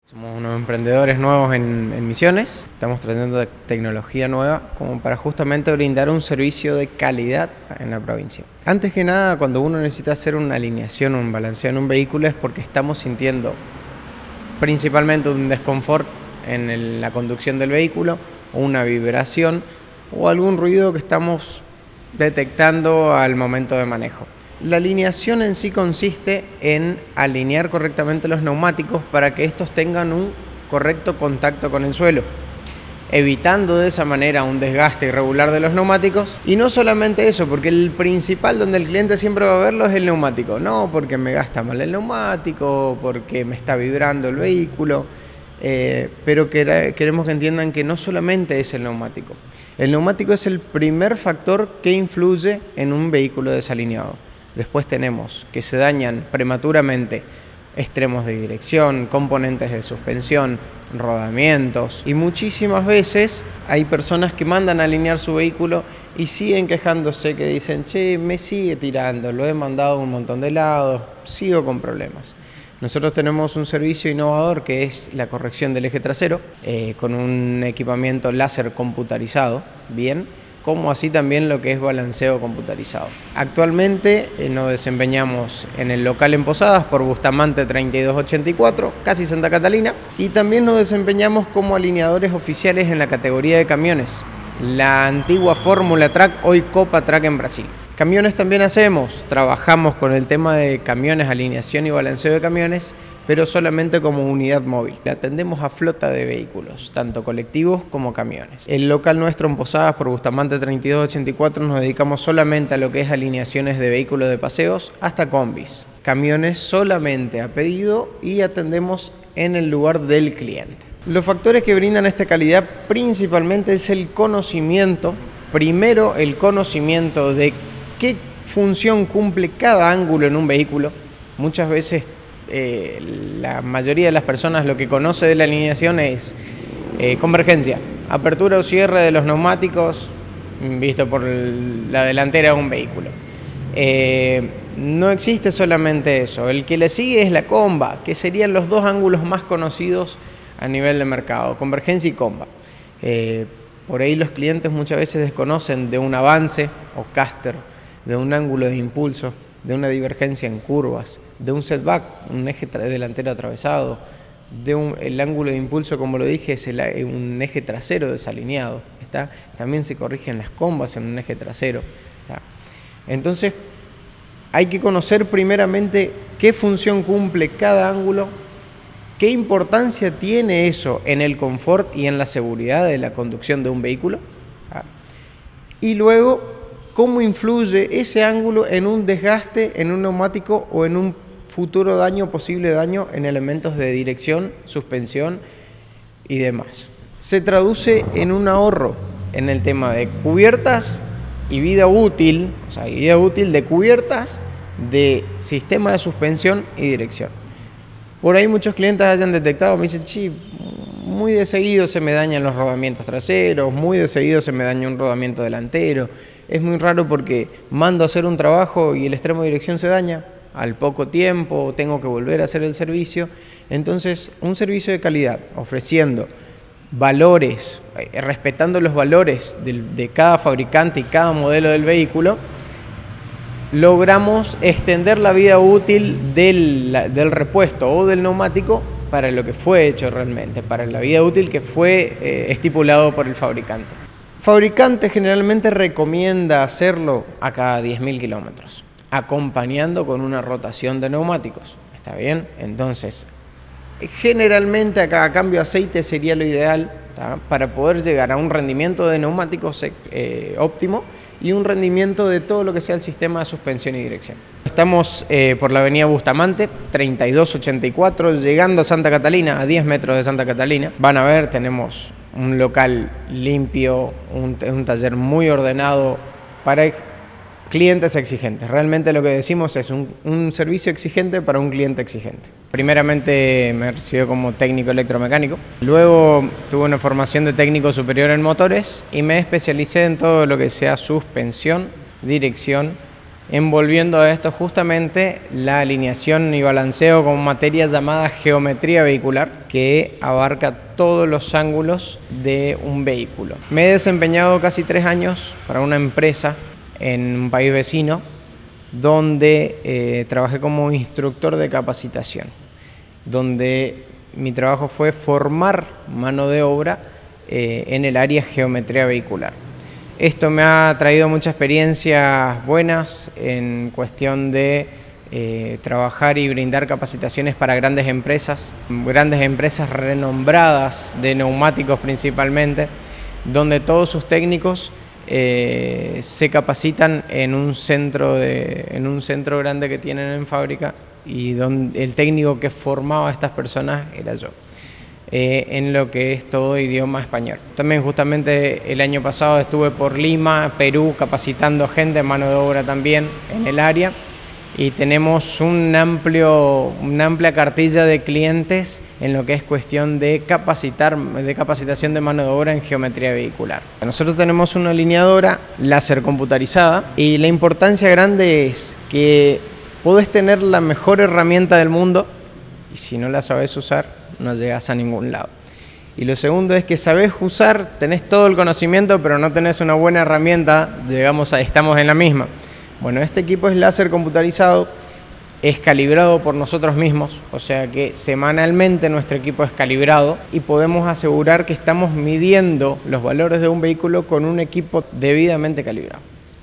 Somos unos emprendedores nuevos en Misiones, estamos trayendo tecnología nueva como para justamente brindar un servicio de calidad en la provincia. Antes que nada, cuando uno necesita hacer una alineación, un balanceo en un vehículo es porque estamos sintiendo principalmente un desconfort en la conducción del vehículo, o una vibración o algún ruido que estamos detectando al momento de manejo. La alineación en sí consiste en alinear correctamente los neumáticos para que estos tengan un correcto contacto con el suelo, evitando de esa manera un desgaste irregular de los neumáticos. Y no solamente eso, porque el principal donde el cliente siempre va a verlo es el neumático. No porque me gasta mal el neumático, porque me está vibrando el vehículo, pero queremos que entiendan que no solamente es el neumático. El neumático es el primer factor que influye en un vehículo desalineado. Después tenemos que se dañan prematuramente extremos de dirección, componentes de suspensión, rodamientos, y muchísimas veces hay personas que mandan a alinear su vehículo y siguen quejándose, que dicen: che, me sigue tirando, lo he mandado un montón de lados, sigo con problemas. Nosotros tenemos un servicio innovador que es la corrección del eje trasero, con un equipamiento láser computarizado, como así también lo que es balanceo computarizado. Actualmente nos desempeñamos en el local en Posadas por Bustamante 3284, casi Santa Catalina, y también nos desempeñamos como alineadores oficiales en la categoría de camiones, la antigua Fórmula Track, hoy Copa Track en Brasil. Camiones también trabajamos con el tema de camiones, alineación y balanceo de camiones, pero solamente como unidad móvil. Le atendemos a flota de vehículos, tanto colectivos como camiones. El local nuestro en Posadas por Bustamante 3284 nos dedicamos solamente a lo que es alineaciones de vehículos de paseos hasta combis. Camiones solamente a pedido y atendemos en el lugar del cliente. Los factores que brindan esta calidad principalmente es el conocimiento. Primero, el conocimiento de qué función cumple cada ángulo en un vehículo. Muchas veces la mayoría de las personas lo que conoce de la alineación es convergencia, apertura o cierre de los neumáticos visto por la delantera de un vehículo. No existe solamente eso, el que le sigue es la comba, que serían los dos ángulos más conocidos a nivel de mercado, convergencia y comba. Por ahí los clientes muchas veces desconocen de un avance o caster, de un ángulo de impulso, de una divergencia en curvas, de un setback, un eje delantero atravesado, el ángulo de impulso, como lo dije, es un eje trasero desalineado. También se corrigen las combas en un eje trasero. Entonces, hay que conocer primeramente qué función cumple cada ángulo, qué importancia tiene eso en el confort y en la seguridad de la conducción de un vehículo, y luego cómo influye ese ángulo en un desgaste en un neumático o en un futuro posible daño en elementos de dirección, suspensión y demás. Se traduce en un ahorro en el tema de cubiertas y vida útil, vida útil de cubiertas, de sistema de suspensión y dirección. Por ahí muchos clientes hayan detectado, me dicen: sí, muy de seguido se me dañan los rodamientos traseros, muy de seguido se me daña un rodamiento delantero. Es muy raro porque mando a hacer un trabajo y el extremo de dirección se daña. Al poco tiempo tengo que volver a hacer el servicio. Entonces, un servicio de calidad, ofreciendo valores, respetando los valores de cada fabricante y cada modelo del vehículo, logramos extender la vida útil del repuesto o del neumático para lo que fue hecho realmente, para la vida útil que fue estipulado por el fabricante. El fabricante generalmente recomienda hacerlo a cada 10.000 kilómetros, acompañando con una rotación de neumáticos. ¿Está bien? Entonces, generalmente a cada cambio de aceite sería lo ideal, para poder llegar a un rendimiento de neumáticos óptimo y un rendimiento de todo lo que sea el sistema de suspensión y dirección. Estamos por la avenida Bustamante 3284, llegando a Santa Catalina, a 10 metros de Santa Catalina. Van a ver, tenemos un local limpio, un taller muy ordenado para clientes exigentes. Realmente lo que decimos es un servicio exigente para un cliente exigente. Primeramente me recibió como técnico electromecánico, luego tuve una formación de técnico superior en motores y me especialicé en todo lo que sea suspensión, dirección envolviendo a esto justamente la alineación y balanceo con materia llamada geometría vehicular, que abarca todos los ángulos de un vehículo. Me he desempeñado casi 3 años para una empresa en un país vecino, donde trabajé como instructor de capacitación, donde mi trabajo fue formar mano de obra en el área geometría vehicular. Esto me ha traído muchas experiencias buenas en cuestión de trabajar y brindar capacitaciones para grandes empresas renombradas de neumáticos principalmente, donde todos sus técnicos se capacitan en un centro grande que tienen en fábrica, y donde el técnico que formaba a estas personas era yo, en lo que es todo idioma español. También justamente el año pasado estuve por Lima, Perú, capacitando gente, mano de obra también en el área, y tenemos una amplia cartilla de clientes en lo que es cuestión de capacitación de mano de obra en geometría vehicular. Nosotros tenemos una alineadora láser computarizada, y la importancia grande es que podés tener la mejor herramienta del mundo, y si no la sabés usar, no llegas a ningún lado. Y lo segundo es que sabés usar, tenés todo el conocimiento, pero no tenés una buena herramienta, estamos en la misma. Bueno, este equipo es láser computarizado, es calibrado por nosotros mismos, o sea que semanalmente nuestro equipo es calibrado y podemos asegurar que estamos midiendo los valores de un vehículo con un equipo debidamente calibrado.